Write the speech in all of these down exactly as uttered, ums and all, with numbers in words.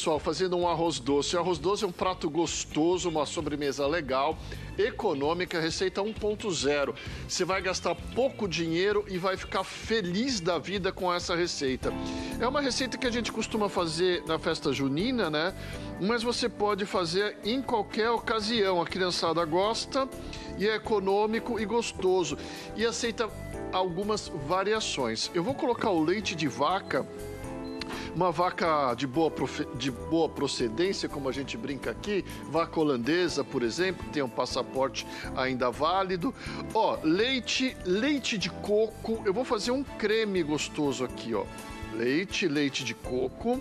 Pessoal, fazendo um arroz doce. O arroz doce é um prato gostoso, uma sobremesa legal, econômica, receita um ponto zero. Você vai gastar pouco dinheiro e vai ficar feliz da vida com essa receita. É uma receita que a gente costuma fazer na festa junina, né? Mas você pode fazer em qualquer ocasião. A criançada gosta e é econômico e gostoso. E aceita algumas variações. Eu vou colocar o leite de vaca. Uma vaca de boa, de boa procedência, como a gente brinca aqui, vaca holandesa, por exemplo, que tem um passaporte ainda válido. Ó, leite, leite de coco. Eu vou fazer um creme gostoso aqui, ó. Leite, leite de coco.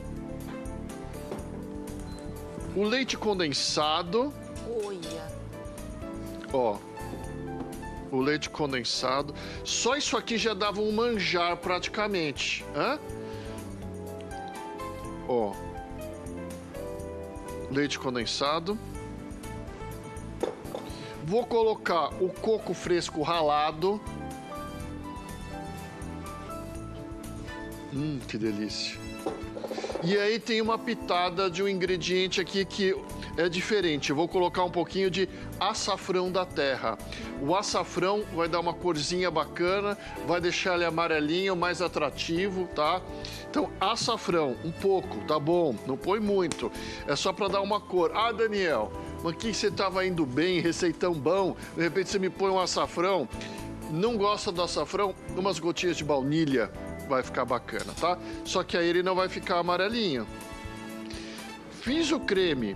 O leite condensado. Olha. Ó. O leite condensado. Só isso aqui já dava um manjar praticamente, hã? Ó, leite condensado. Vou colocar o coco fresco ralado. Hum, que delícia. E aí tem uma pitada de um ingrediente aqui que é diferente. Eu vou colocar um pouquinho de açafrão da terra. O açafrão vai dar uma corzinha bacana, vai deixar ele amarelinho, mais atrativo, tá? Então, açafrão, um pouco, tá bom? Não põe muito. É só para dar uma cor. Ah, Daniel, mas que você tava indo bem, receitão bom, de repente você me põe um açafrão. Não gosta do açafrão? Umas gotinhas de baunilha vai ficar bacana, tá? Só que aí ele não vai ficar amarelinho. Fiz o creme.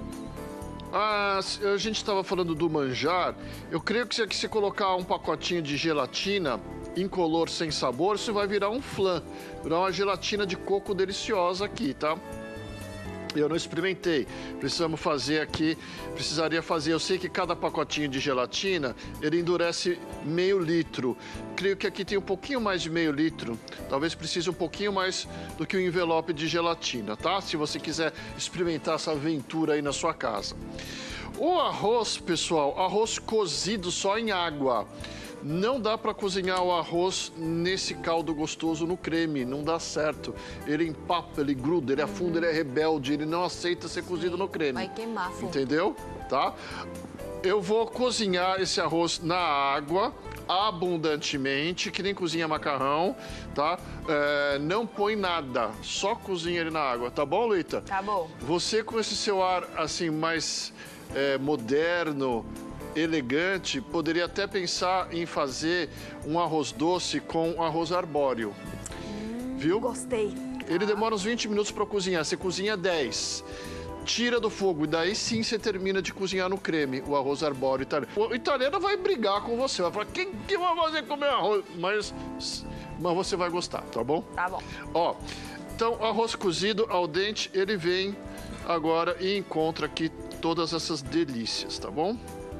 Ah, a gente estava falando do manjar. Eu creio que se você colocar um pacotinho de gelatina incolor sem sabor, isso vai virar um flan. Virar uma gelatina de coco deliciosa aqui, tá? Eu não experimentei. Precisamos fazer aqui. Precisaria fazer. Eu sei que cada pacotinho de gelatina, ele endurece meio litro. Creio que aqui tem um pouquinho mais de meio litro. Talvez precise um pouquinho mais do que o envelope de gelatina, tá? Se você quiser experimentar essa aventura aí na sua casa. O arroz, pessoal, arroz cozido só em água. Não dá para cozinhar o arroz nesse caldo gostoso no creme, não dá certo. Ele empapa, ele gruda, ele afunda, uhum. Ele é rebelde, ele não aceita ser cozido no creme. Vai queimar, fundo. Entendeu? Tá? Eu vou cozinhar esse arroz na água abundantemente, que nem cozinha macarrão, tá? É, não põe nada, só cozinha ele na água, tá bom, Luíta? Tá bom. Você com esse seu ar, assim, mais é, moderno, elegante, poderia até pensar em fazer um arroz doce com arroz arbóreo, hum, viu? Gostei. Ele demora uns vinte minutos para cozinhar, você cozinha dez. Tira do fogo e daí sim você termina de cozinhar no creme o arroz arbóreo italiano. O italiano vai brigar com você, vai falar, quem que vai fazer comer arroz? Mas, mas você vai gostar, tá bom? Tá bom. Ó, então arroz cozido al dente, ele vem agora e encontra aqui todas essas delícias, tá bom?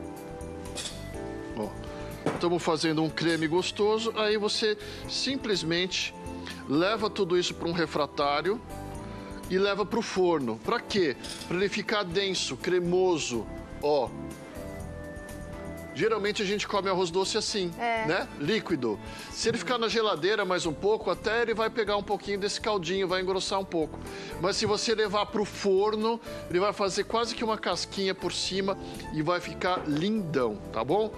Estamos fazendo um creme gostoso, aí você simplesmente leva tudo isso para um refratário e leva para o forno. Para quê? Para ele ficar denso, cremoso, ó. Geralmente a gente come arroz doce assim, é. né? Líquido. Se ele ficar na geladeira mais um pouco, até ele vai pegar um pouquinho desse caldinho, vai engrossar um pouco. Mas se você levar para o forno, ele vai fazer quase que uma casquinha por cima e vai ficar lindão, tá bom?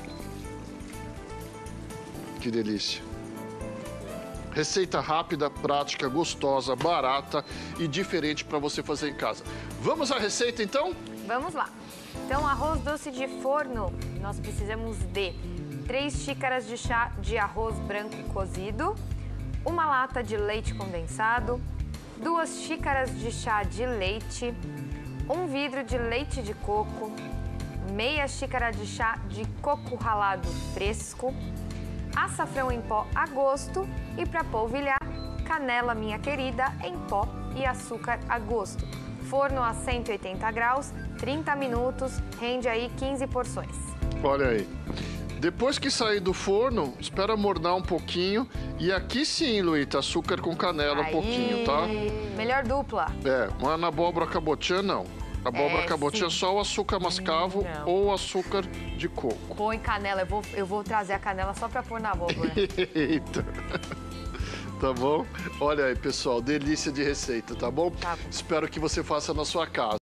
Que delícia. Receita rápida, prática, gostosa, barata e diferente para você fazer em casa. Vamos à receita, então? Vamos lá. Então, arroz doce de forno, nós precisamos de três xícaras de chá de arroz branco cozido, uma lata de leite condensado, duas xícaras de chá de leite, um vidro de leite de coco, meia xícara de chá de coco ralado fresco, açafrão em pó a gosto e, para polvilhar, canela minha querida em pó e açúcar a gosto. Forno a cento e oitenta graus, trinta minutos, rende aí quinze porções. Olha aí. Depois que sair do forno, espera mornar um pouquinho. E aqui sim, Luíta, açúcar com canela aí, um pouquinho, tá? Melhor dupla. É, mas na abóbora cabotiã não. Abóbora é, cabotiã é só o açúcar mascavo hum, ou o açúcar de coco. Põe canela, eu vou, eu vou trazer a canela só pra pôr na abóbora. Eita. Tá bom? Olha aí, pessoal, delícia de receita, tá bom? Tá bom. Espero que você faça na sua casa.